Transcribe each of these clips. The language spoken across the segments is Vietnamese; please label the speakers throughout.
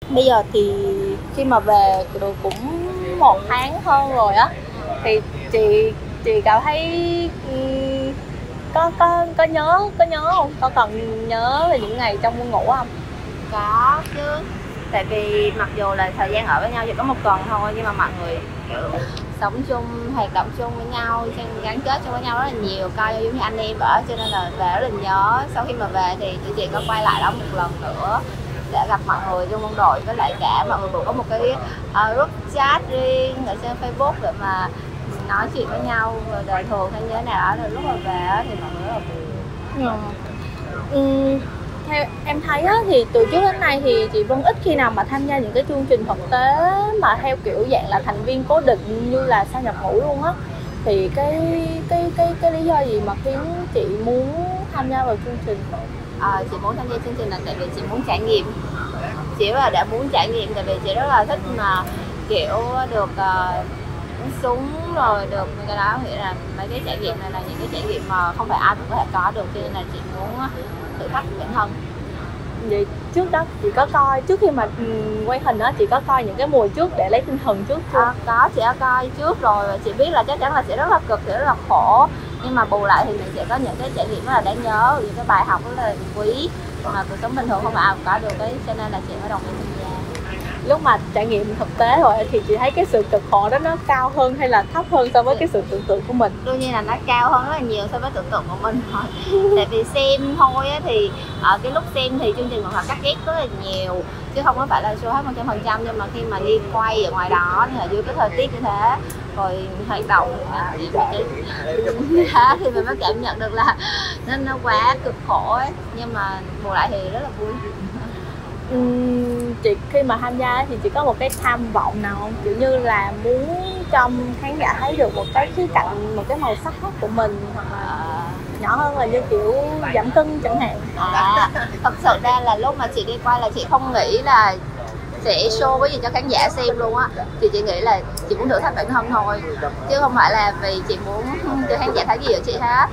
Speaker 1: Bây giờ thì khi mà về được cũng 1 tháng hơn rồi á, thì chị cảm thấy có nhớ không? Có còn nhớ về những ngày trong quân ngũ không?
Speaker 2: Có chứ, tại vì mặc dù là thời gian ở với nhau chỉ có 1 tuần thôi, nhưng mà mọi người kiểu sống chung, hoạt động chung với nhau, gắn kết chung với nhau rất là nhiều, coi giống như anh em vậy, cho nên là về rất là nhớ. Sau khi mà về thì tụi chị có quay lại đó một lần nữa để gặp mọi người trong quân đội, với lại cả mọi người cũng có một cái group chat riêng ở trên Facebook để mà nói chuyện với nhau rồi đời thường hay như thế nào đó. Rồi lúc mà về thì mọi người rất là buồn.
Speaker 1: Theo em thấy á, thì từ trước đến nay thì chị Vân ít khi nào mà tham gia những cái chương trình thực tế mà theo kiểu dạng là thành viên cố định như là sao nhập ngũ luôn á. Thì cái lý do gì mà khiến chị muốn tham gia vào chương trình?
Speaker 2: Chị muốn tham gia chương trình là tại vì chị muốn trải nghiệm. Chị là đã muốn trải nghiệm, tại vì chị rất là thích mà kiểu được bắn súng rồi được mấy cái đó, nghĩa là mấy cái trải nghiệm này là những cái trải nghiệm mà không phải ai cũng có thể có được, cho nên là chị muốn thử thách bản thân.
Speaker 1: Vậy trước đó chị có coi, trước khi mà quay hình đó, chị có coi những cái mùa trước để lấy tinh thần trước chưa?
Speaker 2: Có, chị đã coi trước rồi và chị biết là chắc chắn là sẽ rất là cực, sẽ rất là khổ, nhưng mà bù lại thì mình sẽ có những cái trải nghiệm rất là đáng nhớ, những cái bài học rất là quý mà cuộc sống bình thường không phải ai cũng có được đấy, cho nên là chị mới đồng ý tham gia.
Speaker 1: Lúc mà trải nghiệm thực tế rồi thì chị thấy cái sự cực khổ đó nó cao hơn hay là thấp hơn so với cái sự tưởng tượng của mình?
Speaker 2: Đương nhiên là nó cao hơn rất là nhiều so với tưởng tượng của mình thôi. Tại vì xem thôi á, thì ở cái lúc xem thì chương trình còn cắt ghép rất là nhiều, chứ không có phải là show hết 100%. Nhưng mà khi mà đi quay ở ngoài đó thì ở dưới cái thời tiết như thế, rồi hoạt động thì mình mới cảm nhận được là nó quá cực khổ ấy. Nhưng mà bù lại thì rất là vui.
Speaker 1: Chị khi mà tham gia thì chị có một cái tham vọng nào không? Kiểu như là muốn cho khán giả thấy được một cái khía cạnh, một cái màu sắc khác của mình, hoặc là nhỏ hơn là như kiểu giảm cân chẳng hạn.
Speaker 2: Thật sự ra là lúc mà chị đi quay là chị không nghĩ là sẽ show cái gì cho khán giả xem luôn á. Thì chị nghĩ là chị muốn thử thách bản thân thôi, chứ không phải là vì chị muốn cho khán giả thấy gì ở chị hết.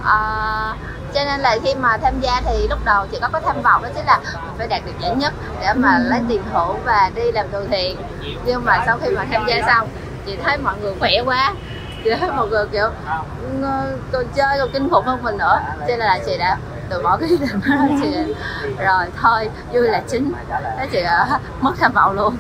Speaker 2: Cho nên là khi mà tham gia thì lúc đầu chị có cái tham vọng đó chính là phải đạt được giải nhất để mà lấy tiền thưởng và đi làm từ thiện. Nhưng mà sau khi mà tham gia xong, chị thấy mọi người khỏe quá, chị thấy mọi người kiểu còn chơi còn kinh khủng hơn mình nữa, cho nên là chị đã từ bỏ cái ý định đó. Chị rồi thôi, vui là chính, thế chị mất tham vọng luôn.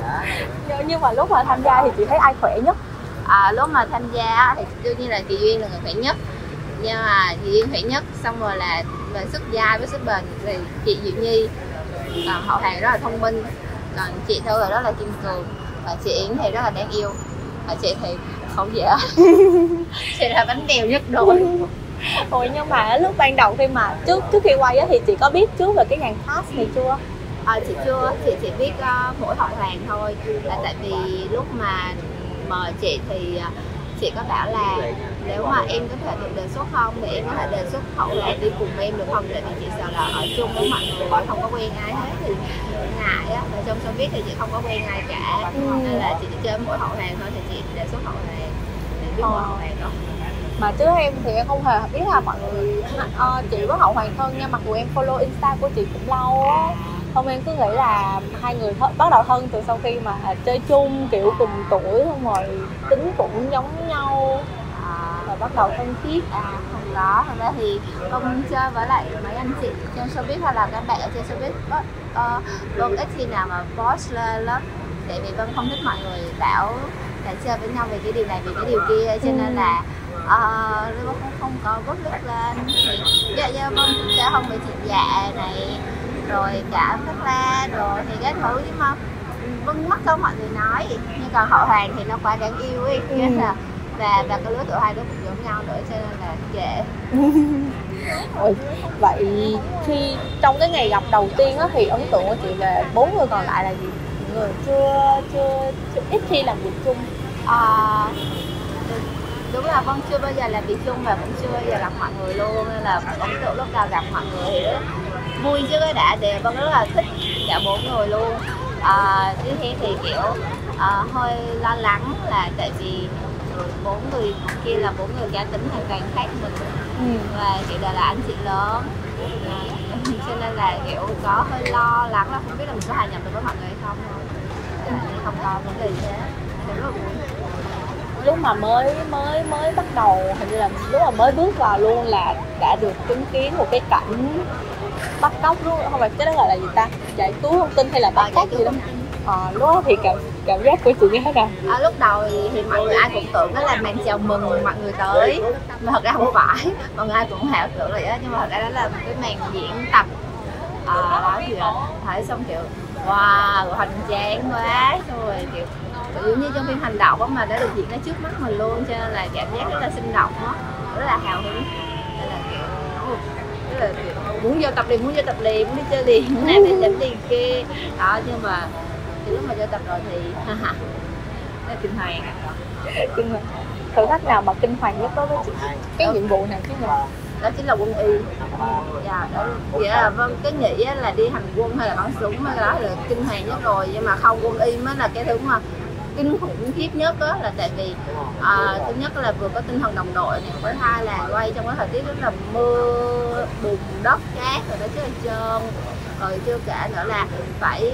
Speaker 1: Nhưng mà lúc mà tham gia thì chị thấy ai khỏe nhất?
Speaker 2: Lúc mà tham gia thì đương nhiên là Kỳ Duyên là người khỏe nhất, nhưng mà Kỳ Duyên khỏe nhất, xong rồi là về sức dai với sức bền thì chị Diệu Nhi, còn Hậu Hàng rất là thông minh, còn chị Thư rất là kiên cường, và chị Yến thì rất là đáng yêu, và chị thì không dễ. Chị là bánh bèo nhất đội.
Speaker 1: Ủa nhưng mà lúc ban đầu khi mà trước khi quay á thì chị có biết trước về cái dàn cast này chưa?
Speaker 2: Chị chưa, chị chỉ biết mỗi Hậu Hàng thôi, là tại vì lúc mà mời chị thì chị có bảo là nếu mà em có thể được đề xuất không thì em có thể đề xuất Hậu Hàng đi cùng em được không, tại vì chị sợ là ở chung với mọi người không có quen ai hết thì ngại á, và trong showbiz thì chị không có quen ai cả, nên là chị chỉ chơi mỗi Hậu Hàng thôi, thì chị đề xuất Hậu Hàng để biết mỗi Hậu Hàng đó.
Speaker 1: Mà trước em thì em không hề biết là mọi người chị với Hậu Hoàng thân nha, mặc dù em follow Insta của chị cũng lâu á. Không, em cứ nghĩ là hai người bắt đầu thân từ sau khi mà chơi chung kiểu cùng tuổi, xong rồi tính cũng giống nhau và bắt đầu thân thiết.
Speaker 2: Không có, thật ra thì không chơi với lại mấy anh chị trên showbiz hay là các bạn ở trên showbiz Vân ít khi nào mà post lên lắm, tại vì Vân không thích mọi người bảo là chơi với nhau về cái điều này về cái điều kia, cho nên là Vân không có post lên. Dạ Vân cũng sẽ không bị chị Dạ này rồi cả Phát La rồi thì cái thứ, nhưng mà Vân mắc câu mọi người nói, nhưng còn Hậu Hoàng thì nó quá đáng yêu ấy, nên là và cái lứa tuổi hai đứa cũng giống nhau nữa, cho nên là kệ.
Speaker 1: Vậy khi trong cái ngày gặp đầu tiên á thì ấn tượng của chị về 4 người còn lại là gì? Người chưa ít khi làm việc chung.
Speaker 2: Đúng là Vân chưa bao giờ làm việc chung và cũng chưa bao giờ gặp mọi người luôn, nên là ấn tượng lúc nào gặp mọi người thì rất vui chứ cái đã để Vân rất là thích cả 4 người luôn. Tiếp theo thì kiểu hơi lo lắng là tại vì 4 người kia là 4 người cá tính hoàn toàn khác mình, và kiểu đều là anh chị lớn, cho nên là kiểu có hơi lo lắng là không biết là mình có hòa nhập được với mọi người hay Một lần thế thì rất là vui.
Speaker 1: Lúc mà mới bắt đầu, hình như là lúc mà mới bước vào luôn là đã được chứng kiến một cái cảnh bắt cóc luôn, không phải cái đó gọi là gì ta, giải cứu thông tin hay là bắt cóc gì đó. Lúc đó thì cảm giác của chị như thế nào?
Speaker 2: Lúc đầu thì mọi người ai cũng tưởng đó là màn chào mừng mọi người tới, mà thật ra không phải, mọi người ai cũng ảo tưởng vậy đó, nhưng mà thật ra đó là một cái màn diễn tập. Đó thì thấy xong kiểu wow, hoành tráng quá, xong rồi kiểu giống như trong phim hành động đó mà đã được diễn ra trước mắt mình luôn, cho nên là cảm giác rất là sinh động đó, rất là hào hứng, nên là kiểu rất là kiểu muốn vô tập liền, muốn đi chơi liền, muốn làm này làm liền kia đó. Nhưng mà thì lúc mà vô tập rồi thì rất là kinh hoàng.
Speaker 1: Thử thách nào mà kinh hoàng nhất đối với chị? Cái nhiệm vụ nào chứ nhỉ?
Speaker 2: Đó chính là quân y. Dạ, đó nghĩa là Vân cứ nghĩ là đi hành quân hay là bắn súng hay đó là kinh hoàng nhất rồi, nhưng mà không, quân y mới là cái thứ mà kinh khủng khiếp nhất đó, là tại vì thứ nhất là vừa có tinh thần đồng đội này, thứ hai là quay trong cái thời tiết rất là mưa bùn đất cát rồi đó chứ là trơn, rồi chưa kể nữa là phải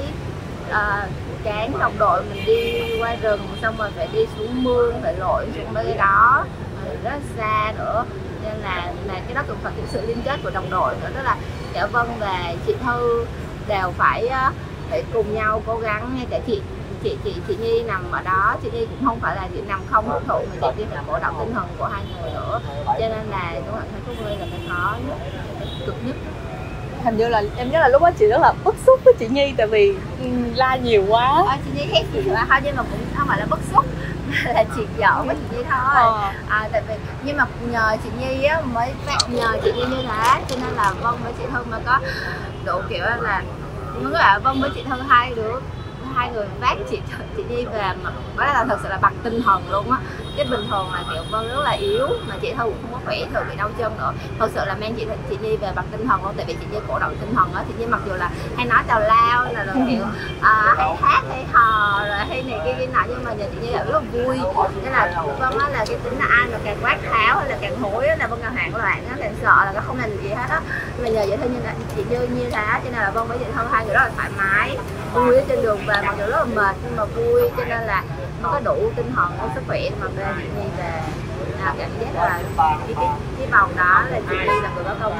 Speaker 2: cán đồng đội mình đi qua rừng, xong rồi phải đi xuống mương, phải lội xuống mấy cái đó rất xa nữa, nên là cái đó cũng phải cái sự liên kết của đồng đội nữa, đó là cả Vân và chị Thư đều phải cùng nhau cố gắng. Ngay cả chị Nhi nằm ở đó, chị Nhi cũng không phải là chị nằm không hưởng thụ, mà chị Nhi phải cổ động tinh thần của hai người nữa, cho nên là đúng là thấy Phúc Lê là cái khó nhất, cái cực nhất.
Speaker 1: Hình như là em nhớ là lúc đó chị rất là bức xúc với chị Nhi, tại vì la nhiều quá.
Speaker 2: Chị Nhi hét nhiều quá thôi, nhưng mà cũng không phải là bức xúc, mà là chị giỡn với chị Nhi thôi. Tại vì nhưng mà nhờ chị Nhi á, mới nhờ chị Nhi như thế, cho nên là Vân với chị Thư mới có đủ kiểu là mới là Vân với chị Thư hai người vác chị Nhi về, mà đó là thật sự là bằng tinh thần luôn á. Chứ bình thường là kiểu Vân rất là yếu, mà chị Thư cũng không có khỏe, thường bị đau chân nữa, thật sự là mang chị Nhi về bằng tinh thần luôn, tại vì chị Nhi cổ động tinh thần á. Chị Nhi mặc dù là hay nói tào lao là rồi kiểu hay hát hay hò rồi hay này kia nọ, nhưng mà giờ chị Nhi là rất là vui, nên là Vân á là cái tính là ai mà càng quát tháo hay là càng hối là Vân càng hoảng loạn á, càng sợ là không làm gì hết á. Nhưng mà nhờ vậy thôi, như là chị Nhi như thế, cho nên là Vân với chị Thư hai người rất là thoải mái, vui ở trên đường về, mặc dù rất là mệt nhưng mà vui, cho nên là nó có đủ tinh thần, có sức khỏe mà về chị Nhi về. Cảm giác là cái vòng đó là chị Nhi là người có công.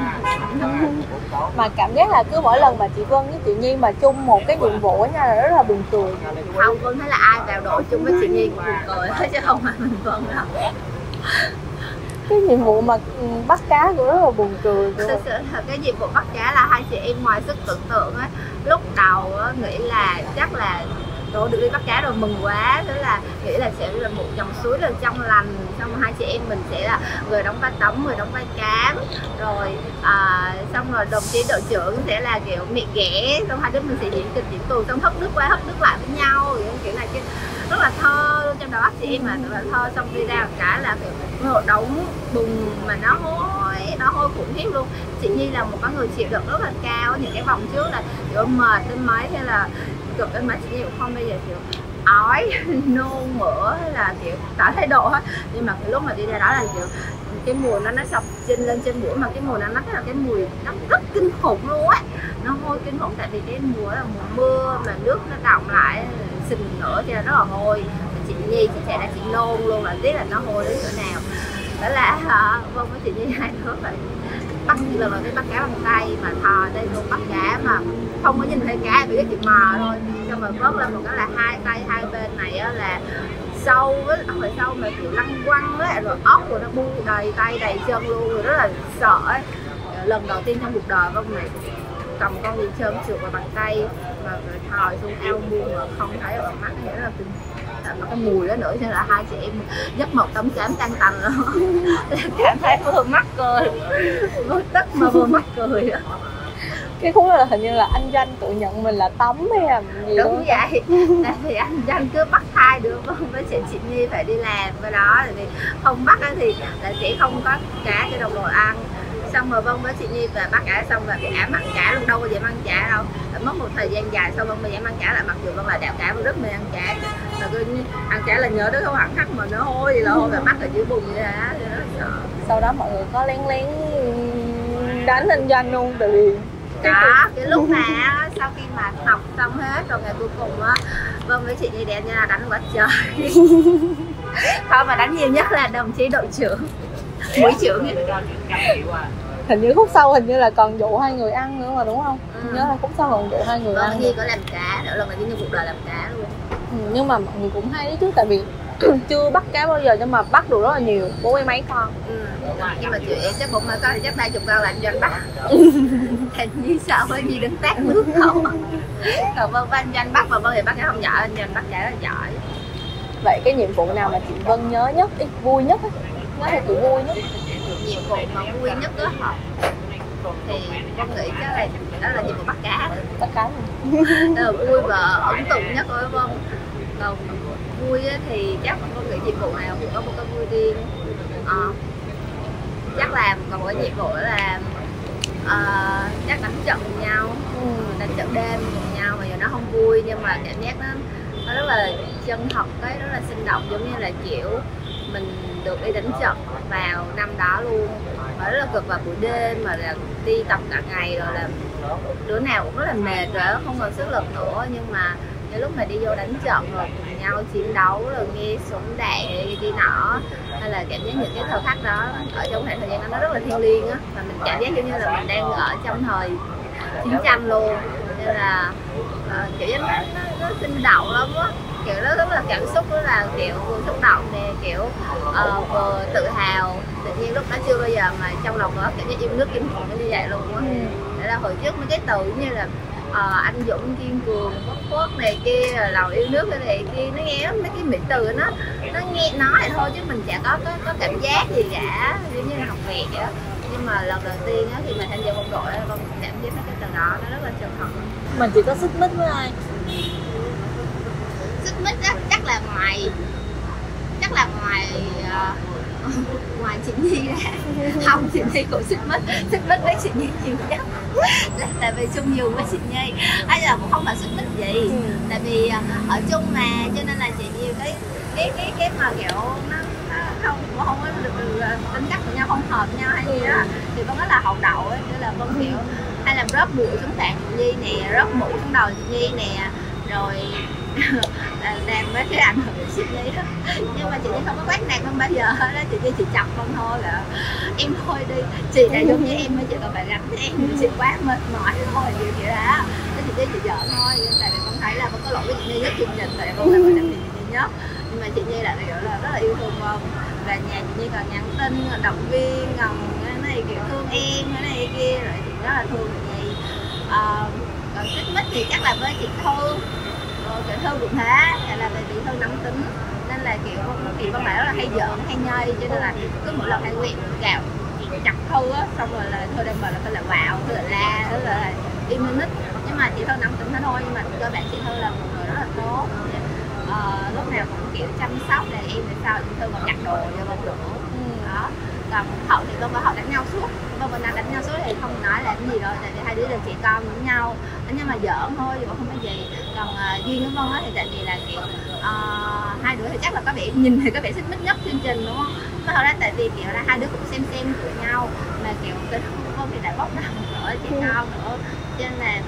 Speaker 1: Mà cảm giác là cứ mỗi lần mà chị Vân với chị Nhi mà chung một cái nhiệm vụ nha là rất là buồn cười.
Speaker 2: Không, Vân thấy là ai vào đội chung với chị Nhi cũng buồn cười hết, chứ không phải mình Vân đâu.
Speaker 1: Cái nhiệm vụ mà bắt cá cũng rất là buồn cười.
Speaker 2: Thực sự là cái nhiệm vụ bắt cá là hai chị em ngoài sức tưởng tượng á. Lúc đầu á, nghĩ là chắc là được đi bắt cá rồi mừng quá, thế là nghĩ là sẽ là một dòng suối là trong lành, xong hai chị em mình sẽ là người đóng vai tấm, người đóng vai cám, rồi xong rồi đồng chí đội trưởng sẽ là kiểu miệng ghẻ, xong hai đứa mình sẽ diễn kịch diễn tuồng, xong hất nước qua hất nước lại với nhau, kiểu là cái rất là thơ luôn, trong đầu óc chị em mà rất là thơ. Xong đi ra một cái là kiểu một đống bùn mà nó hôi khủng khiếp luôn. Chị Nhi là một cái người chịu đựng rất là cao, những cái vòng trước là kiểu mệt đến mấy hay là cực đến mấy, chị Nhi cũng không bây giờ kiểu ói nôn mửa hay là kiểu tỏ thái độ hết. Nhưng mà cái lúc mà đi ra đó là kiểu cái mùi nó sọc lên trên mũi, mà cái mùi nó là cái mùi nó rất kinh khủng luôn á, nó hôi kinh khủng, tại vì cái mùa là mùa mưa mà nước nó đọng lại sình nữa cho nên rất là hôi. Chị Nhi chị chạy ra chị nôn luôn, là biết là nó hôi đến chỗ nào. Đó là Vân với chị Nhi hai đứa phải bắt lần đầu tiên bắt cá bằng tay, mà thò tay luôn bắt cá mà không có nhìn thấy cá, bị cái chị mò thôi. Xong rồi vớt lên một cái là hai tay hai bên này á là sâu, với không phải sâu mà kiểu lăng quăng ấy, rồi ốc rồi nó bu đầy tay đầy chân luôn, rồi rất là sợ ấy. Lần đầu tiên trong cuộc đời Vân này cầm con gì trơn trượt vào bằng tay và thò xuống ao buông mà không thấy ở mắt, nghĩa là cái mùi đó nữa, cho nên là hai chị em dắt một tấm cám tan tành luôn. Cảm thấy vừa mắc cười, vừa tức mà vừa mắc cười đó.
Speaker 1: Cái khúc đó là hình như là anh Danh tự nhận mình là tấm hay là gì
Speaker 2: đúng
Speaker 1: đó.
Speaker 2: Vậy tại vì anh Danh cứ bắt hai đứa với chị Nhi phải đi làm cái đó, tại vì không bắt thì là sẽ không có cá cho đồng đội ăn. Xong rồi Vân với chị Nhi về bắt cá xong rồi bị ám ăn cá luôn, đâu có dám ăn cá đâu. Mất một thời gian dài sau Vân mới dám ăn cá lại, mặc dù Vân là đạo cá Vân rất mê ăn cá, mà cứ ăn cá là nhớ đứa không hẳn khắc mà nó hôi thì là hôi, và mắt là chữ bùn như thế đó, rất sợ.
Speaker 1: Sau đó mọi người có lén đánh anh Danh luôn, tại vì
Speaker 2: Có cái lúc mà sau khi mà học xong hết rồi ngày cuối cùng á, Vân với chị Nhi đẹp nha đánh quá trời. Thôi mà đánh nhiều nhất là đồng chí đội trưởng, mũi trưởng.
Speaker 1: Hình như khúc sau hình như là còn dụ hai người ăn nữa mà đúng không? Nhớ là khúc sau còn dụ hai người ăn.
Speaker 2: Vân Nhi có làm cá nữa, lần đầu tiên trong cuộc đời làm cá luôn.
Speaker 1: Nhưng mà mọi người cũng hay đấy chứ, tại vì chưa bắt cá bao giờ nhưng mà bắt được rất là nhiều, bố em mấy con.
Speaker 2: Nhưng mà chị em chắc bụng mà con thì chắc 30 con là anh Doanh bắt. Hình như sợ với Nhi đứng tát nước không. Còn Vân với anh Doanh bắt, mà Vân thì bắt cá không giỏi, anh Doanh bắt cá rất là giỏi.
Speaker 1: Vậy cái nhiệm vụ nào mà chị Vân nhớ nhất, vui nhất ấy? Nhớ là chị vui nhất.
Speaker 2: Nhiệm vụ mà vui nhất đó hả? Thì Vân nghĩ chắc là đó là nhiệm vụ bắt cá.
Speaker 1: Bắt cá
Speaker 2: Vui và ấn tượng nhất đối với Vân. Còn vui thì chắc Vân nghĩ nhiệm vụ nào cũng có một cái vui riêng. Chắc là còn một cái nhiệm vụ đó là chắc đánh trận cùng nhau, đánh trận đêm cùng nhau, mà giờ nó không vui nhưng mà cảm giác nó rất là chân thật, cái rất là sinh động, giống như là kiểu mình được đi đánh trận vào năm đó luôn, mà rất là cực vào buổi đêm, mà là đi tập cả ngày rồi là đứa nào cũng rất là mệt rồi không còn sức lực nữa, nhưng mà những lúc mà đi vô đánh trận rồi cùng nhau chiến đấu rồi nghe súng đạn đi nọ, hay là cảm giác những cái thời khắc đó ở trong khoảng thời gian đó nó rất là thiêng liêng á, và mình cảm giác giống như là mình đang ở trong thời chiến tranh luôn, nên là kiểu nó sinh động lắm á, kiểu nó rất là cảm xúc, đó là kiểu vừa xúc động nè, kiểu vừa tự hào, tự nhiên lúc đó chưa bao giờ mà trong lòng có cảm giác yêu nước kinh khủng như vậy luôn á. Để là hồi trước mấy cái từ như là anh dũng kiên cường bất khuất này kia, lòng yêu nước cái này kia, nó nghe mấy cái mỹ từ nó nghe nói vậy thôi chứ mình chả có cảm giác gì cả, giống như là học Việt vậy đó. Nhưng mà lần đầu tiên á, khi mà tham gia quân đội á, con cảm giác mấy cái từ đó nó rất là chân thật.
Speaker 1: Mình chỉ có xích mích với ai?
Speaker 2: Xích mích á, chắc là ngoài ngoài chị Nhi ra. Không, chị Nhi cũng xích mích với chị Nhi nhiều nhất. Tại vì chung nhiều với chị Nhi, hay là cũng không phải xích mích gì, tại vì ở chung mà, cho nên là chị Nhi cái mà kiểu nó không có được tính cách của nhau, không hợp nhau hay gì đó, thì Vân rất là hậu đậu ấy, tức là Vân kiểu hay làm rớt bụi xuống sàn chị Nhi nè, rớt mũ xuống đầu chị Nhi nè, rồi làm mấy cái ảnh hưởng chị Nhi đó. Nhưng mà chị Nhi không có quát nạt Vân bao giờ đó, chị Nhi chỉ chọc Vân thôi, là em thôi đi, chị là giống như em mới, chị còn phải gánh em, chị quá mệt mỏi thôi, kiểu vậy đó. Thế chị Nhi chị giỡn thôi, tại vì Vân thấy là Vân có lỗi với chị Nhi nhất, chị nhìn tại Vân phải làm gì chị Nhi nhất, nhưng mà chị Nhi là kiểu là rất là yêu thương Vân, và nhà chị Nhi còn nhắn tin động viên, còn cái này kiểu thương em cái này kia, rồi chị rất là thương chị Nhi. Còn xích mích thì chắc là với chị Thư. Chị Thư cũng thế, là vì chị Thư nóng tính nên là kiểu chị Vân lại rất là hay giỡn hay nhây, cho nên là cứ mỗi lần hay quyện gạo chặt Thư á, xong rồi là Thư đem vào là phải là quạo, phải là la, phải là im nít, nhưng mà chị Thư nóng tính thế thôi, nhưng mà cơ bản chị Thư là một người rất là tốt. Lúc nào cũng kiểu chăm sóc này em, thì sao chị Thư còn giặt đồ cho Vân nữa đó. Còn Hậu thì Vân và Hậu đánh nhau suốt, Vân và Nam đánh nhau suốt thì không nói là cái gì đâu, tại vì hai đứa là chị con với nhau, nhưng mà giỡn thôi chứ không có gì. Còn Duyên với Vân á thì tại vì là kiểu hai đứa thì chắc là có vẻ nhìn thì có vẻ xích mích nhất chương trình đúng không? Mà thật ra tại vì kiểu là hai đứa cũng xem của nhau, mà kiểu cái Vân thì đã bốc đầu nữa, chị con nữa, cho nên là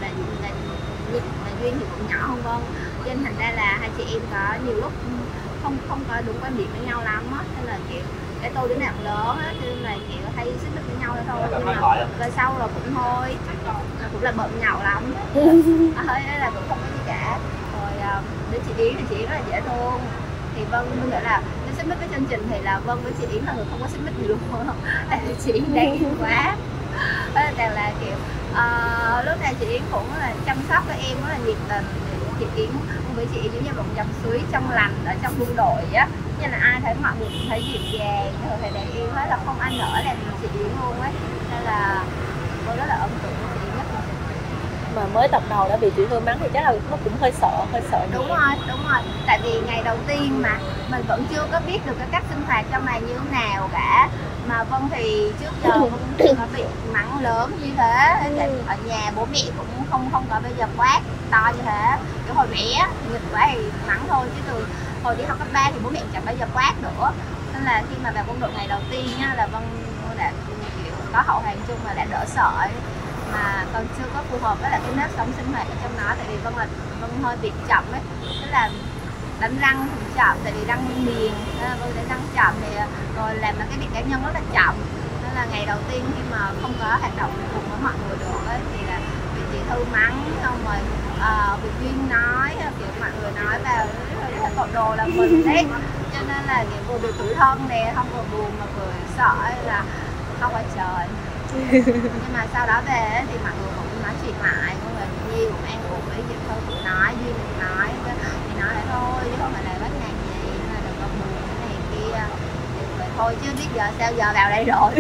Speaker 2: Duyên thì cũng nhỏ hơn Vân, cho nên thành ra là hai chị em có nhiều lúc không có đúng quan điểm với nhau lắm á, nên là kiểu cái tôi đứa nào cũng lớn á, cho nên là kiểu hay xích mích với nhau thôi, nhưng mà về sau là cũng thôi, cũng là bận nhậu lắm, hơi là cũng không có gì cả. Rồi đến chị Yến thì chị Yến rất là dễ thương, thì Vân nghĩ là cái xích mích với chương trình thì là Vân với chị Yến là người không có xích mích gì luôn, tại vì chị Yến đang yêu quá, toàn là kiểu lúc này chị Yến cũng là chăm sóc với em rất là nhiệt tình. Chị Yến với chị Yến giống như một dòng suối trong lành ở trong quân đội á, như là ai thấy mọi người cũng thấy dịu dàng, rồi thầy đáng yêu hết, là không ai nỡ làm chị Yến luôn ấy, nên là tôi rất là ấn tượng với chị Yến nhất.
Speaker 1: Mà mới tập đầu đã bị chị Thư mắng thì chắc là nó cũng hơi sợ
Speaker 2: Đúng rồi, tại vì ngày đầu tiên mà mình vẫn chưa có biết được cái cách sinh hoạt trong này như thế nào cả, mà Vân thì trước giờ Vân chưa có bị mắng lớn như thế, ở nhà bố mẹ cũng không có bây giờ quát to như thế, kiểu hồi bé nghịch quá thì mắng thôi, chứ từ hồi đi học cấp 3 thì bố mẹ chẳng bao giờ quát nữa, nên là khi mà vào quân đội ngày đầu tiên nha, là Vân đã kiểu có hậu hàng chung mà đã đỡ sợ ấy. mà còn chưa có phù hợp với lại cái nếp sống sinh hoạt ở trong nó. Tại vì Vân hơi bị chậm ấy, tức là đánh răng thì chậm, tại vì răng miền Vân đánh răng chậm, thì rồi làm cái việc cá nhân rất là chậm, nên là ngày đầu tiên khi mà không có hoạt động cùng với mọi người được ấy, thì là bị chị Thư mắng, xong rồi bị Duyên nói, kiểu mọi người nói vào rất là tội đồ là mình đấy, cho nên là vừa bị tủi thân nè, không vừa buồn mà vừa sợ là không phải trời. Nhưng mà sau đó về thì mọi người cũng nói chuyện lại, mọi người Nhi cũng an ủi, chị Thư cũng nói, Duyên cũng nói, thì nói lại thôi chứ không phải là bắt nạt gì, nên là đừng có buồn cái này kia, rồi thôi chứ biết giờ sao, giờ vào đây rồi.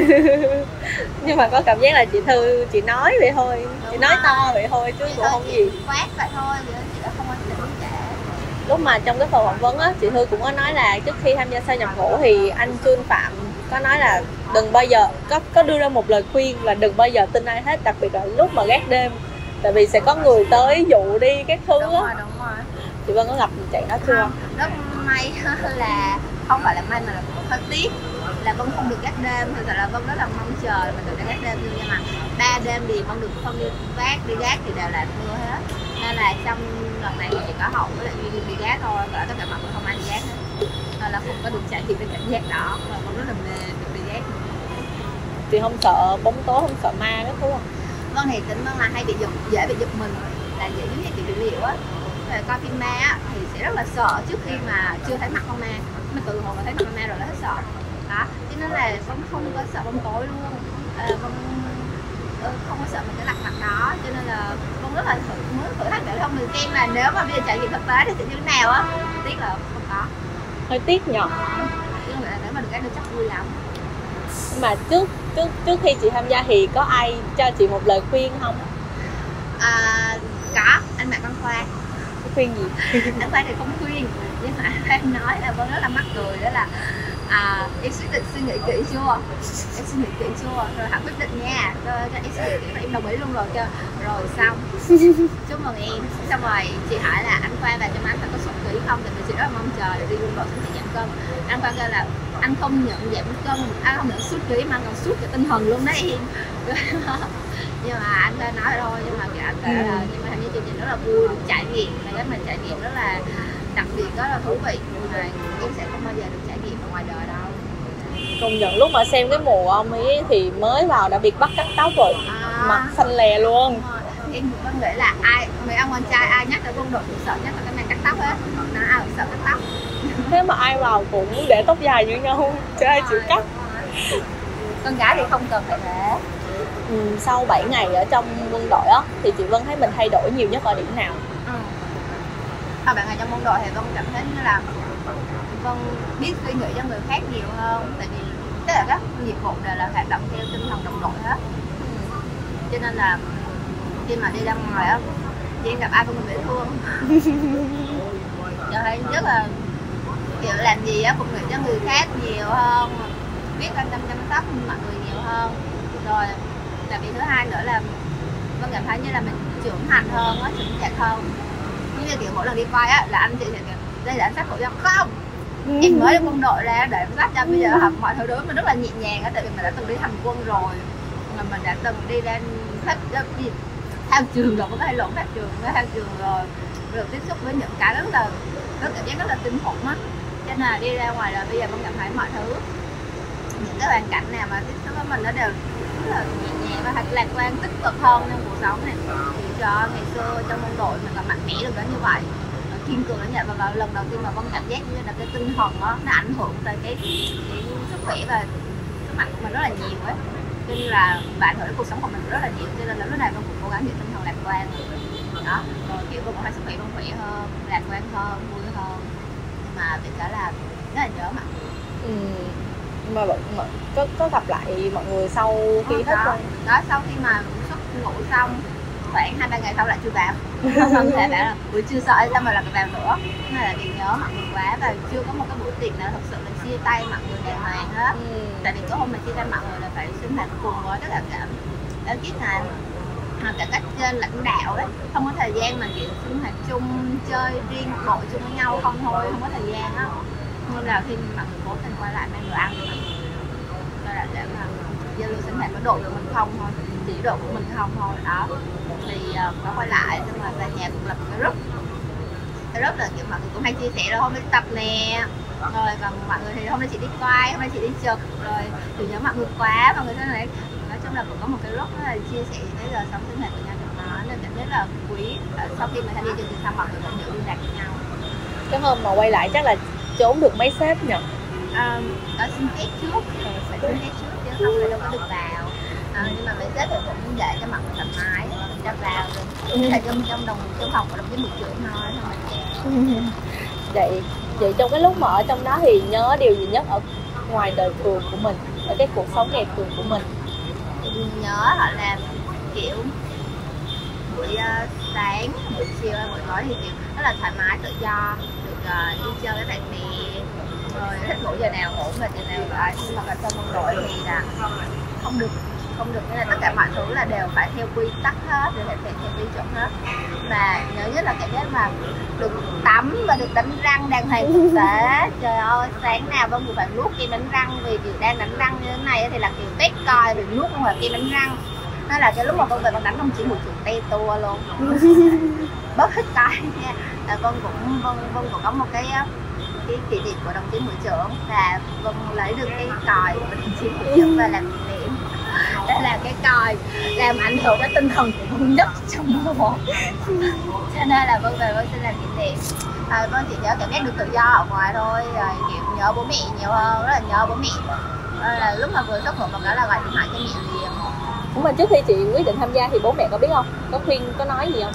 Speaker 1: Nhưng mà có cảm giác là chị Thư chị nói vậy thôi,
Speaker 2: Đúng
Speaker 1: chị nói
Speaker 2: rồi.
Speaker 1: to vậy thôi chứ cũng không gì.
Speaker 2: Quát vậy thôi, chị đã không quan tâm gì cả.
Speaker 1: Lúc mà trong cái phần phỏng vấn á, chị Thư cũng có nói là trước khi tham gia sao nhập ngũ thì anh Jun Phạm có nói là đừng bao giờ có đưa ra một lời khuyên là đừng bao giờ tin ai hết, đặc biệt là lúc mà gác đêm, tại vì sẽ có người tới dụ đi các thứ á.
Speaker 2: Đúng rồi.
Speaker 1: Chị Vân có gặp tình trạng đó chưa?
Speaker 2: Không, rất may là không phải là may mà là cũng hơi tiếc là Vân không được gác đêm. Thực sự là Vân rất là mong chờ mà được gác đêm, nhưng mà 3 đêm thì Vân được không đi gác thì đều là mưa hết, nên là trong lần này thì chỉ có Hậu với lại Duyên đi gác thôi, còn tất cả mọi người không ai đi gác hết, nên là không có được trải nghiệm cái cảm giác đó, và Vân rất là mê được đi gác.
Speaker 1: Chị không sợ bóng tối, không sợ ma đó đúng không?
Speaker 2: Vân thì tính Vân là hay bị dễ bị giật mình, là dễ giống như bị liệu á. Về coi phim ma á, thì sẽ rất là sợ trước khi mà chưa thấy mặt con ma, mà từ hồi mà thấy mặt con ma rồi là hết sợ đó, cho nên là Vân không có sợ bóng tối luôn. Vân không có sợ một cái lặt mặt đó, cho nên là Vân rất là muốn thử thách bản thân mình xem là nếu mà bây giờ trải nghiệm thực tế thì sẽ như thế nào á. Tiếc là không có,
Speaker 1: Hơi tiếc nhỉ.
Speaker 2: chứ là nếu mà được cái được chắc vui lắm.
Speaker 1: Nhưng mà trước khi chị tham gia thì có ai cho chị một lời khuyên không?
Speaker 2: Có, anh Mạc Văn Khoa.
Speaker 1: Khuyên gì?
Speaker 2: Anh Khoa thì không khuyên, nhưng mà anh nói là Vân rất là mắc cười, đó là em suy nghĩ kỹ chưa? Em suy nghĩ kỹ chưa? Rồi hãy quyết định nha. Cho em suy nghĩ kỹ và em đồng ý luôn rồi cho. Rồi xong. Chúc mừng em. Xong rồi chị hỏi là anh Khoa và trong anh phải có sút kỹ không? Tại vì chị rất là mong chờ để đi quân đội xuống giảm cân. Anh Khoa kêu là anh không nhận giảm cân, anh không nhận sút kỹ mà anh còn sút cái tinh thần luôn đấy em. Nhưng mà anh Khoa nói thôi, nhưng mà anh kể là nhưng mà hình như chương trình rất là vui, được trải nghiệm, là cái mình trải nghiệm rất là đặc biệt, rất là thú vị, mà em sẽ không bao giờ được trải nghiệm ở ngoài đời đâu.
Speaker 1: Công nhận lúc mà xem cái mùa ông ấy thì mới vào đã bị bắt cắt tóc rồi, mặt xanh lè luôn.
Speaker 2: Em vẫn nghĩ là mấy ông con trai ai nhắc tới quân đội cũng sợ nhất là cái màn cắt tóc hết, nó ai cũng sợ cắt tóc.
Speaker 1: Thế mà ai vào cũng để tóc dài như nhau, chứ ai chịu cắt.
Speaker 2: Con gái thì không cần phải thế.
Speaker 1: Sau 7 ngày ở trong quân đội á thì chị Vân thấy mình thay đổi nhiều nhất ở điểm nào?
Speaker 2: Sau 7 ngày trong quân đội thì Vân cảm thấy như là Vân biết suy nghĩ cho người khác nhiều hơn, tại vì tất cả các nhiệm vụ đều là hoạt động theo tinh thần đồng đội hết, cho nên là khi mà đi ra ngoài á chị gặp ai cũng dễ thương. Giờ thấy rất là kiểu làm gì á cũng nghĩ cho người khác nhiều hơn, biết quan tâm chăm sóc mọi người nhiều hơn. Rồi là việc thứ hai nữa là Vân cảm thấy như là mình trưởng thành hơn á, trưởng chạc hơn. Giống như kiểu mỗi lần đi quay á là anh chị sẽ kiểu đây là anh sát cổ cho không, em mới đi quân đội ra để em sát cho, bây giờ học mọi thứ đối mình rất là nhẹ nhàng á, tại vì mình đã từng đi thành quân rồi, mà mình đã từng đi ra theo trường rồi, có hay lộn theo trường rồi, được tiếp xúc với những cái rất cảm giác rất là kinh khủng á, cho nên là đi ra ngoài là bây giờ Vân cảm thấy mọi thứ, những cái hoàn cảnh nào mà tiếp xúc với mình nó đều rất là nhẹ nhàng và lạc quan, tích cực hơn trong cuộc sống này. Thì cho ngày xưa trong quân đội mình còn mạnh mẽ được đến như vậy, kiên cường đến vậy, và vào lần đầu tiên mà Vân cảm giác như là cái tinh thần đó nó ảnh hưởng tới cái sức khỏe và sức mạnh của mình rất là nhiều ấy, cho nên là ảnh hưởng đến cuộc sống của mình rất là nhiều, cho nên là lúc này Vân cũng cố gắng giữ tinh thần lạc quan đó, rồi kiểu Vân cũng hay sức khỏe Vân khỏe hơn, lạc quan hơn, vui hơn, nhưng mà việc đó là rất là nhớ mặt.
Speaker 1: Mà có gặp lại mọi người sau khi hết không?
Speaker 2: Đó, sau khi mà xuất ngủ xong khoảng 2-3 ngày sau lại chưa vào. Không thể bảo là buổi trưa sợ xong rồi là phải vào nữa, nên là vì nhớ mọi người quá, và chưa có một cái buổi tiệc nào thật sự là chia tay mọi người đàng hoàng hết. Tại vì cái hôm mà chia tay mọi người là phải sinh hoạt cùng với tất cả ekip này, hoặc cả các trên lãnh đạo đấy, không có thời gian mà kiểu sinh hoạt chung, chơi riêng một đội chung với nhau không thôi, không có thời gian á. Nên là khi mọi người cố tình quay lại mang đồ ăn cho mọi người, là để mà giao lưu sinh hoạt với đội của mình không thôi, chỉ độ của mình không thôi đó. Thì có quay lại xong rồi về nhà cũng lập cái group. Cái group là kiểu mọi người cũng hay chia sẻ là hôm nay tập nè, rồi còn mọi người thì hôm nay chị đi quay, hôm nay chị đi chụp, rồi thì nhớ mọi người quá, mọi người thế này. Nói chung là cũng có một cái group đó là chia sẻ bây giờ sống sinh hoạt của nhau được nó, nên cảm thấy là quý. Sau khi mà tham gia chương trình xong mọi người vẫn giữ liên lạc với nhau.
Speaker 1: Cái hôm mà quay lại chắc là trốn được mấy sếp nhỉ?
Speaker 2: Có xin phép trước, phải xin phép trước chứ không là đâu có được vào. Nhưng mà mấy sếp thì cũng để cho mọi người thoải mái ra vào rồi, là trong phòng của đồng chí bộ trưởng thôi.
Speaker 1: Vậy trong cái lúc mà ở trong đó thì nhớ điều gì nhất ở ngoài đời thường của mình, ở cái cuộc sống ngày thường của mình?
Speaker 2: Nhớ họ làm kiểu buổi sáng, buổi chiều, buổi tối thì kiểu rất là thoải mái, tự do, được đi chơi với bạn bè, rồi thích ngủ giờ nào ngủ, mà giờ nào lại. Nhưng mà còn trong quân đội thì là không được, nghĩa là tất cả mọi thứ là đều phải theo quy tắc hết, đều phải theo quy chuẩn hết. Mà nhớ nhất là cảm giác mà được tắm và được đánh răng đàng hoàng thực tế. Trời ơi, sáng nào Vân cũng phải nuốt kem đánh răng, vì kiểu đang đánh răng như thế này thì là kiểu tét coi rồi nuốt không phải kem đánh răng. Nó là cái lúc mà Vân về Vân đánh không chỉ một chuột te tua luôn. Bớt hết coi nha. Vân cũng có một cái kỷ niệm của đồng chí bộ trưởng là Vân lấy được cái còi của đồng chí bộ trưởng và làm kỷ niệm. Đó là cái còi làm ảnh hưởng đến tinh thần của Vân nhất trong một. Cho nên là Vân về Vân xin làm kỷ niệm. Vân chỉ nhớ cảm giác được tự do ở ngoài thôi, rồi kiểu nhớ bố mẹ nhiều hơn, rất là nhớ bố mẹ. Là lúc mà vừa xuất ngủ một cái là gọi điện thoại cho mẹ liền.
Speaker 1: Ủa mà trước khi chị quyết định tham gia thì bố mẹ có biết không? Có khuyên, có nói gì không?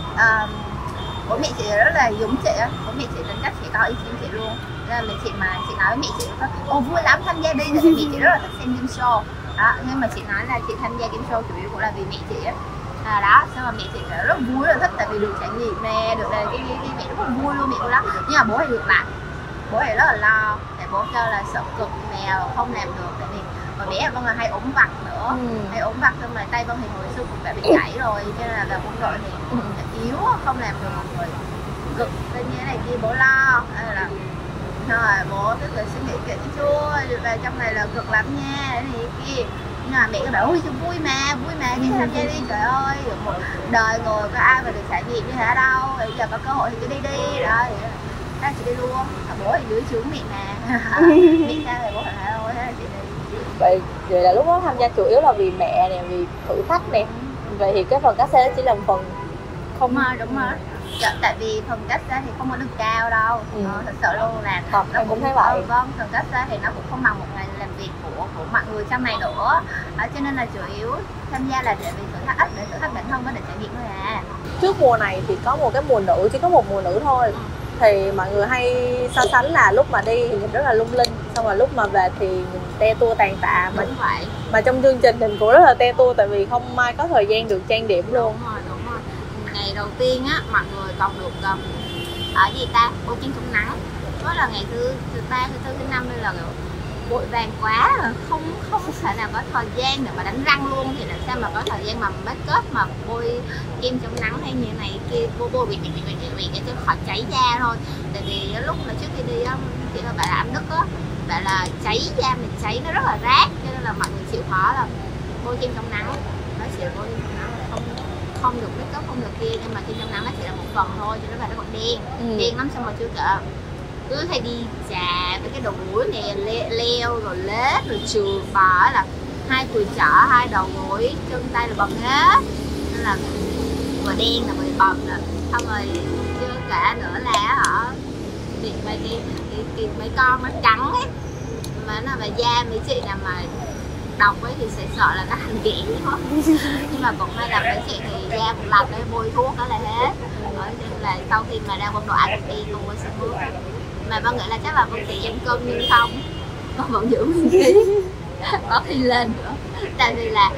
Speaker 2: Bố mẹ chị rất là giống chị á, bố mẹ chị tính cách chị có ý kiến chị luôn. Nên là chị nói với mẹ chị có vui lắm tham gia đi, tại vì mẹ chị rất là thích xem game show. Đó, nhưng mà chị nói là chị tham gia game show chủ yếu cũng là vì mẹ chị á. Đó, xong rồi mẹ chị rất vui, rất là thích, tại vì được trải nghiệm nè, được là cái mẹ rất là vui luôn, mẹ vui lắm. Nhưng mà bố thì ngược lại, bố thì rất là lo, tại bố kêu là sợ cực nè, không làm được, tại vì hồi bé Vân là hay ốm vặt nữa, hay ốm vặt, xong rồi tay Vân thì hồi xưa cũng đã bị gãy rồi, cho nên là vào quân đội thì yếu, không làm được, rồi cực như thế này kia bố lo. Là rồi bố cứ suy nghĩ kỹ chua, vào trong này là cực lắm nha, cái này kia. Nhưng mà mẹ cứ bảo ôi vui mà đi tham gia đi, trời ơi một đời người có ai mà được trải nghiệm như thế đâu, bây giờ có cơ hội thì cứ đi rồi thế chị đi luôn. Bố thì dưới trướng mẹ mà mẹ sao thì bố phải thôi, thế là chị đi.
Speaker 1: Vậy là lúc đó tham gia chủ yếu là vì mẹ nè, vì thử thách nè. Vậy thì cái phần cát xe đó chỉ là một phần không?
Speaker 2: Đúng rồi. Tại vì phần cách ra thì không có được cao đâu. Thật sự luôn là
Speaker 1: nó cũng thấy vậy.
Speaker 2: Vâng, phần cách ra thì nó cũng không bằng một ngày làm việc của mọi người trong này nữa. Cho nên là chủ yếu tham gia là để thử thách bản thân và để trải nghiệm thôi à.
Speaker 1: Trước mùa này thì có một cái mùa nữ, chỉ có một mùa nữ thôi. Thì mọi người hay so sánh là lúc mà đi thì nhìn rất là lung linh, xong rồi lúc mà về thì nhìn te tua tàn tạ.
Speaker 2: Đúng vậy.
Speaker 1: Mà trong chương trình mình cũng rất là te tua, tại vì không ai có thời gian được trang điểm luôn.
Speaker 2: Đúng rồi. Ngày đầu tiên á, mọi người còn được ở gì ta, bôi kem chống nắng. Đó là ngày thứ 3, thứ 4, thứ 5 đây là vội vàng quá, không thể nào có thời gian để mà đánh răng luôn, thì làm sao mà có thời gian mà make up mà bôi kem chống nắng hay như này kia, bôi bị cho khỏi cháy da thôi. Tại vì lúc mà trước khi đi á, chị là bạn làm Đức á, bạn là cháy da mình cháy nó rất là rát, cho nên là mọi người chịu khó là bôi kem chống nắng. Nó chỉ là bôi kem chống nắng, không được make up, không được kia, nhưng mà kem chống nắng nó chỉ là một phần thôi, cho nó còn đen đen lắm. Xong rồi chưa kể cứ hay đi chà với cái đầu mũi này leo rồi lết rồi trường bò, là 2 cùi chỏ, 2 đầu gối, chân tay là bầm hết, nên là vừa đen là vừa bầm rồi. Xong rồi chưa kể nữa là họ bị mấy con nó trắng ấy, mà nó về da mấy chị nào mà độc ấy thì sẽ sợ là nó hành ghẹn thôi. Nhưng mà cũng may là mấy chị thì da cũng lành, bôi thuốc đó là hết. Cho nên là sau khi mà ra quân đội ăn đi cùng với sương bước, mà Vân nghĩ là chắc là Vân sẽ giảm cân nhưng không, con vẫn giữ nguyên ký. Có khi lên nữa, tại vì là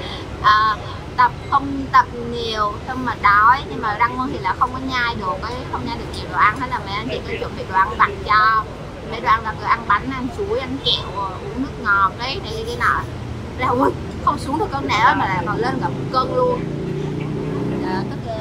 Speaker 2: không tập nhiều, xong mà đói, nhưng mà răng Vân thì là không có nhai được, không nhai được nhiều đồ ăn, thế là mấy anh chị cứ chuẩn bị đồ ăn vặt cho. Mấy đồ ăn là cứ ăn bánh, ăn chuối, ăn kẹo, uống nước ngọt đấy, cái nọ. Là ui, không xuống được cân nào mà là còn lên cả 1 cân luôn. Tức ghê.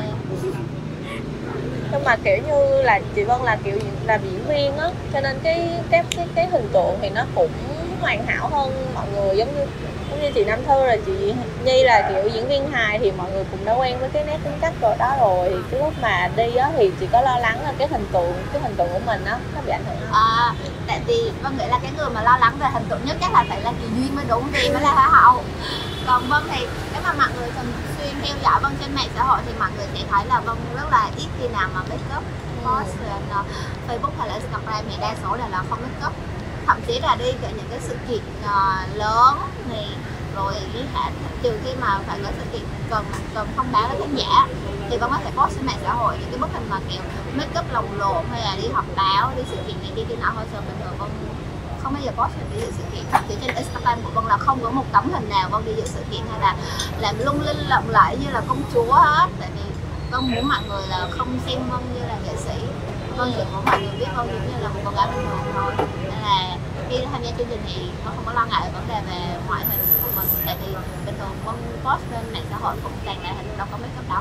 Speaker 1: Nhưng mà kiểu như là chị Vân là kiểu là diễn viên á, cho nên cái hình tượng thì nó cũng hoàn hảo hơn mọi người, giống như Giống như chị Nam Thư là chị Nhi là kiểu diễn viên hài thì mọi người cũng đã quen với cái nét tính cách rồi đó rồi. Thì cái lúc mà đi á thì chị có lo lắng là cái hình tượng của mình á nó bị ảnh hưởng không?
Speaker 2: Tại vì Vân nghĩ là cái người mà lo lắng về hình tượng nhất chắc là phải là chị Duyên mới đúng, vì mới là Hoa hậu. Còn Vân thì nếu mà mọi người thường xuyên theo dõi Vân trên mạng xã hội thì mọi người sẽ thấy là Vân rất là ít khi nào mà make up post lên Facebook hay là Instagram, thì đa số là không make up. Thậm chí là đi về những cái sự kiện lớn này rồi trừ khi mà phải có sự kiện cần thông báo với khán giả thì Vân có thể post trên mạng xã hội những cái bức hình mà kiểu make up lồng lộn hay là đi họp báo, đi sự kiện này đi kia nọ thôi. Giờ bình thường Vân không bao giờ post hình đi dự sự kiện, thậm chí trên Instagram của Vân là không có một tấm hình nào Vân đi dự sự kiện hay là làm lung linh lộng lẫy như là công chúa hết. Tại vì Vân muốn mọi người là không xem Vân như là nghệ sĩ, Vân chỉ muốn mọi người biết Vân giống như là một con gái bình thường thôi. Nên là khi tham gia chương trình thì Vân không có lo ngại về vấn đề về ngoại hình của mình, tại vì bình thường Vân post lên mạng xã hội cũng toàn là hình đâu có make up đâu.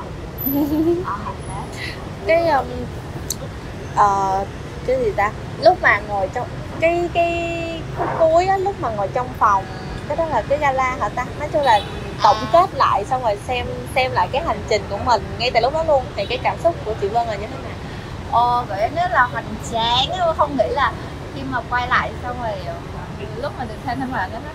Speaker 1: Cái gì ta, lúc mà ngồi trong cái khúc cuối á, lúc mà ngồi trong phòng, cái đó là cái gala hả ta, nói chung là tổng kết lại xong rồi xem lại cái hành trình của mình ngay tại lúc đó luôn, thì cái cảm xúc của chị Vân là như thế nào?
Speaker 2: Vậy rất là hoành tráng, không nghĩ là khi mà quay lại xong rồi lúc mà được xem là cái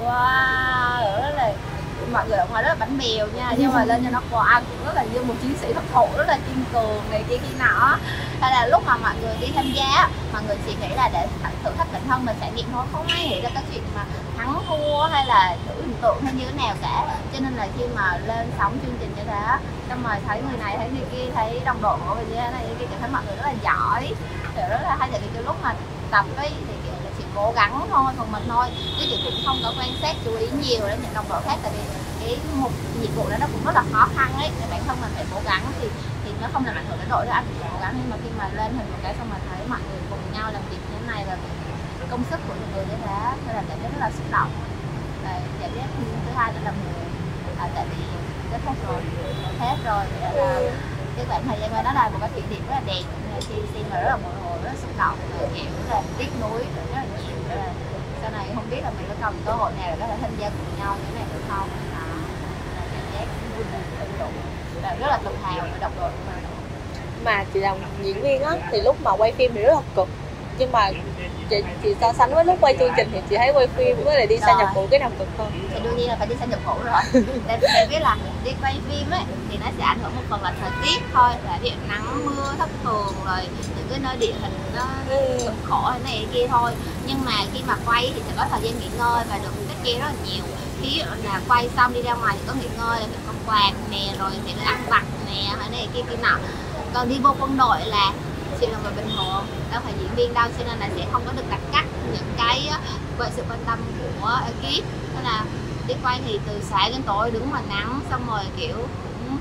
Speaker 2: wow, rất là mọi người ở ngoài rất là bánh bèo nha, nhưng mà lên cho nó quà ăn cũng rất là như một chiến sĩ thực thụ, rất là kiên cường này kia khi nọ. Hay là lúc mà mọi người đi tham gia, mọi người chỉ nghĩ là để thử thách bản thân mình, trải nghiệm thôi, không ai nghĩ ra cái chuyện mà thắng thua hay là thử hình tượng hay như thế nào cả. Cho nên là khi mà lên sóng chương trình như thế, xong rồi thấy người này thấy người kia, thấy đồng đội của mình như thế này như kia, cảm thấy mọi người rất là giỏi, thì rất là hay. Tại vì cái lúc mà tập ấy thì kiểu là chỉ cố gắng thôi, còn mình thôi, chứ chị cũng không có quan sát chú ý nhiều đến những đồng đội khác. Tại vì cái một nhiệm vụ đó nó cũng rất là khó khăn ấy, để bản thân mình phải cố gắng thì nó không làm ảnh hưởng đến đội đó, anh phải cố gắng. Nhưng mà khi mà lên hình một cái xong mà thấy mọi người cùng nhau làm việc như thế này là công sức của những người như thế, nên là cảm thấy rất là xúc động. Và cảm giác thứ hai nữa là buồn, tại vì kết thúc rồi, hết rồi. Cái khoảng thời gian qua đó là một cái kỷ niệm rất là đẹp, khi xem mà rất là bồi hồi, rất là xúc động, kiểu rất là tiếc nuối rất là nhiều. Là sau này không biết là mình có còn cơ hội nào để có thể tham gia cùng nhau như thế này được không. Là cảm giác vui đủ và rất là tự hào về đồng đội của mình.
Speaker 1: Mà chị làm diễn viên á thì lúc mà quay phim thì rất là cực, nhưng mà chị so sánh với lúc quay chương trình thì chị thấy quay phim với lại đi sang nhập ngũ cái nào cực hơn?
Speaker 2: Thì đương nhiên là phải đi sang nhập ngũ rồi. Tại vì em biết là đi quay phim ấy thì nó sẽ ảnh hưởng một phần là thời tiết thôi, là ví dụ nắng mưa thất thường, rồi những cái nơi địa hình nó cực khổ thế này thế kia thôi. Nhưng mà khi mà quay thì sẽ có thời gian nghỉ ngơi và được tiết kia rất là nhiều. Ví dụ là quay xong đi ra ngoài thì có nghỉ ngơi, là có quạt nè, rồi thì ăn vặt nè, thế này kia kia nọ. Còn đi vô quân đội là chị là người bình thường, đâu phải diễn viên đâu, cho nên là sẽ không có được đặt cắt những cái về sự quan tâm của ekip. Nên là đi quay thì từ sáng đến tối đứng ngoài nắng, xong rồi kiểu cũng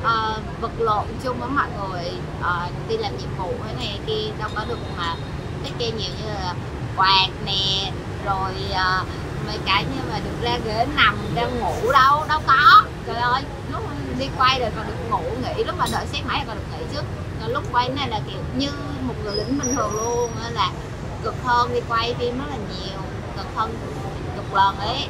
Speaker 2: vật lộn chung với mọi người đi làm nhiệm vụ thế này kia, đâu có được mà cái kia nhiều như là quạt nè, rồi mấy cái như mà được ra ghế nằm ra ngủ đâu có. Trời ơi, lúc đi quay rồi còn được ngủ nghỉ, lúc mà đợi xét máy còn được nghỉ trước. Còn lúc quay này là kiểu như một người lính bình thường luôn, nên là cực hơn đi quay phim rất là nhiều, cực hơn cực lần ấy.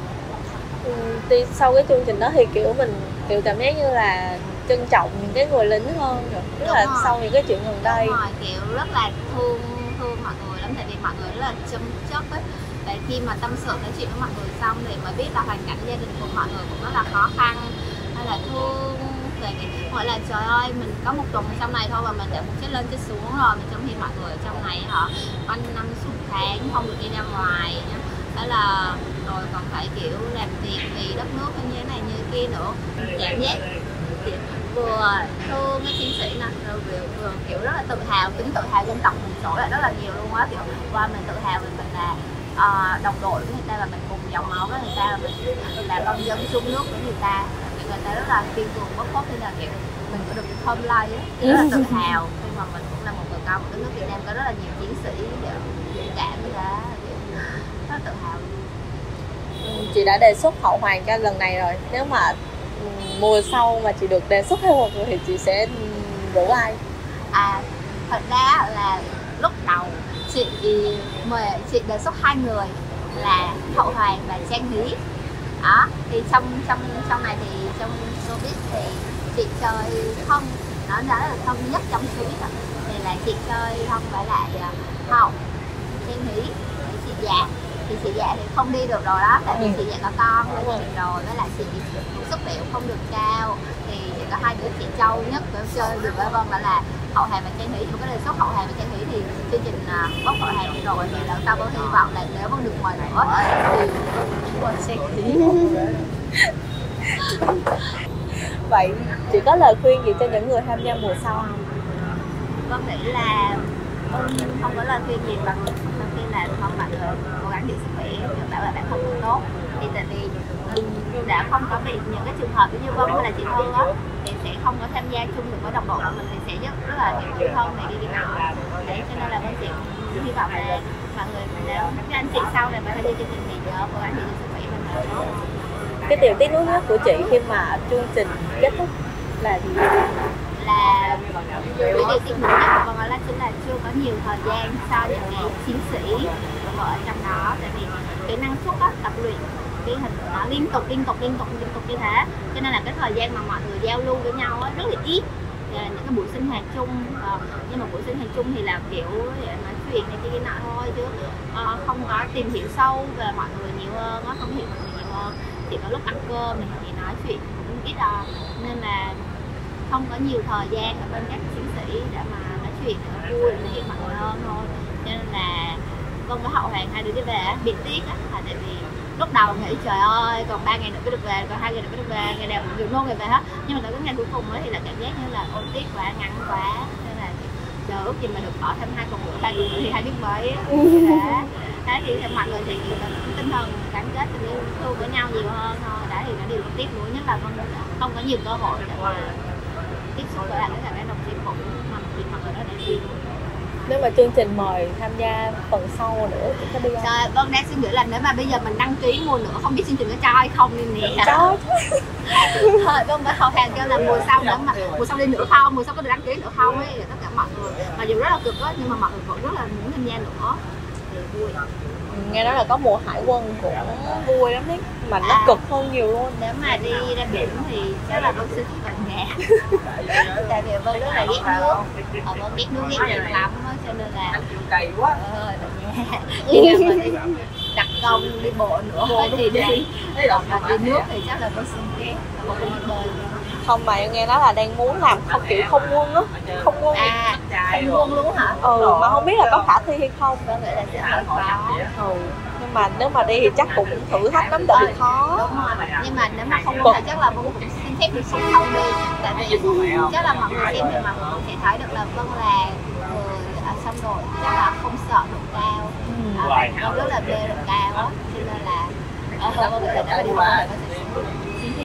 Speaker 1: Thì sau cái chương trình đó thì kiểu mình kiểu cảm giác như là trân trọng những cái người lính hơn rồi, tức là rồi. Sau những cái chuyện gần đây
Speaker 2: rồi, kiểu rất là thương mọi người lắm, tại vì mọi người rất là chăm chất ấy. Tại khi mà tâm sự nói chuyện với mọi người xong thì mới biết là hoàn cảnh gia đình của mọi người cũng rất là khó khăn, hay là thương. Gọi là trời ơi, mình có một tuần trong này thôi mà mình đã một chết lên chết xuống rồi, mà trong khi mọi người ở trong này họ quanh năm suốt tháng không được đi ra ngoài, đó là rồi còn phải kiểu làm việc vì đất nước như thế này như kia nữa. Cảm giác vừa thương cái chiến sĩ nè, rồi vừa kiểu rất là tự hào, tính tự hào dân tộc mình sổ lại rất là nhiều luôn á. Kiểu qua mình tự hào mình là đồng đội với người ta, là mình cùng dòng máu với người ta, là mình là con dân chung nước với người ta. Người ta rất là kiên cường bất khuất, nên là kiểu mình có được thơm lây á, rất là tự hào khi mà mình cũng là một người con của đất nước Việt Nam, có rất là nhiều chiến sĩ dũng cảm như thế, rất là tự hào.
Speaker 1: Chị đã đề xuất Hậu Hoàng cho lần này rồi, nếu mà mùa sau mà chị được đề xuất thêm một người thì chị sẽ rủ ai?
Speaker 2: Thật ra là lúc đầu chị đề xuất hai người là Hậu Hoàng và Trang Hí. Đó, thì trong này thì trong showbiz thì chị chơi thân, nó là thân nhất trong showbiz thì là chị chơi thân với lại Hồng, Trang Thúy, chị Dạ. Thì chị Dạ thì không đi được rồi đó, tại vì chị Dạ có con với chị rồi, với lại chị sức khỏe không được cao, thì chỉ có hai đứa chị Châu nhất để chơi được với Vân, đó là Hậu Hà và Trang Thúy. Có cái đề xuất Hậu Hà và Trang Thúy thì chương trình bốc Hậu Hà đi rồi, thì lần sau Vân hy vọng là nếu Vân được mời nữa thì Vân sẽ đi.
Speaker 1: Vậy chị có lời khuyên gì cho những người tham gia mùa sau không?
Speaker 2: Vân nghĩ là không có lời khuyên gì bằng đầu tiên là mong mọi người cố gắng giữ sức khỏe, được bảo vệ bản thân thật tốt. Thì tại vì mình đã không có bị những cái trường hợp như Vân hay là chị Hương á, thì sẽ không có tham gia chung được với đồng đội của mình, thì sẽ rất là hiểu thân này đi nọ. Đấy, cho nên là Vân chỉ hy vọng là mọi người nếu các anh chị sau này mà tham gia chương trình thì nhớ cố gắng giữ sức khỏe mình là tốt.
Speaker 1: Cái điều tiếc nuối nhất của chị khi mà chương trình kết thúc là gì?
Speaker 2: Là cái điều tiếc nuối nhất của Vân là chính là chưa có nhiều thời gian cho những cái chiến sĩ ở trong đó, tại vì cái năng suất á, tập luyện cái hình nó liên tục như thế, cho nên là cái thời gian mà mọi người giao lưu với nhau á, rất là ít. Những cái buổi sinh hoạt chung, nhưng mà buổi sinh hoạt chung thì là kiểu nói chuyện này kia nọ thôi, chứ không có tìm hiểu sâu về mọi người nhiều hơn, nó không hiểu mọi người nhiều hơn. Chỉ có lúc ăn cơm này thì nói chuyện cũng ít nên là không có nhiều thời gian ở bên các chiến sĩ để mà nói chuyện vui để hiểu mọi người hơn thôi. Cho nên là Vân với Hậu Hoàng hai đứa đi về bị tiếc á, là tại vì lúc đầu nghĩ trời ơi còn 3 ngày nữa mới được về, còn 2 ngày nữa mới được về, ngày nào cũng được nôn ngày về hết, nhưng mà tới cái ngày cuối cùng ấy thì là cảm giác như là ôi tiếc quá, ngắn quá, nên là chờ ước gì mà được ở thêm 2 tuần nữa, 3 tuần nữa thì hay biết mấy. Đấy thì mọi người thì tinh thần gắn kết tình yêu thương với nhau nhiều hơn thôi. Đấy thì nó điều tiếc nuối nhất là không có nhiều cơ hội để mà tiếp xúc với lại các đồng chí cũ mà mọi người đó đã đi.
Speaker 1: Nếu mà chương trình mời tham gia phần sau nữa thì có đi không?
Speaker 2: Trời, Vân đang suy nghĩ là nếu mà bây giờ mình đăng ký mùa nữa không biết chương trình có cho hay không nên nè.
Speaker 1: Cho.
Speaker 2: Thôi Vân với Hậu Hàng kêu là mùa sau nữa mà mùa sau đi nữa không, mùa sau có được đăng ký nữa không ấy, tất cả mọi người. Mà dù rất là cực á nhưng mà mọi người vẫn rất là muốn tham gia nữa thì vui.
Speaker 1: Nghe nói là có mùa hải quân cũng vui lắm đấy, mà nó cực hơn nhiều luôn.
Speaker 2: Nếu mà đi ra biển thì chắc là Vân sẽ thích gần nhà. Tại vì Vân rất là ghét nước, Vân ghét nước ghét biển lắm, cho nên là
Speaker 3: cày quá.
Speaker 2: Nhưng mà đi đặt công đi bộ nữa thì đi, còn mà đi nước thì chắc là Vân sẽ ghét, Vân không đi bơi.
Speaker 1: Không, mà em nghe nói là đang muốn làm không kiểu không quân á, không quân.
Speaker 2: Không quân luôn hả?
Speaker 1: Mà không biết là có khả thi hay không.
Speaker 2: Vân nghĩ là sẽ hơi khó.
Speaker 1: Nhưng mà nếu mà đi thì chắc cũng thử thách lắm, tại vì khó.
Speaker 2: Đúng rồi, nhưng mà nếu mà không có thì chắc là Vân cũng xin phép được không đi, tại vì chắc là mọi người xem thì mọi người cũng sẽ thấy được là Vân là người ở sông đội chắc là không sợ độ cao, Vân rất là mê độ cao á, cho nên là Vân nghĩ là nếu mà đi Vân thì Vân sẽ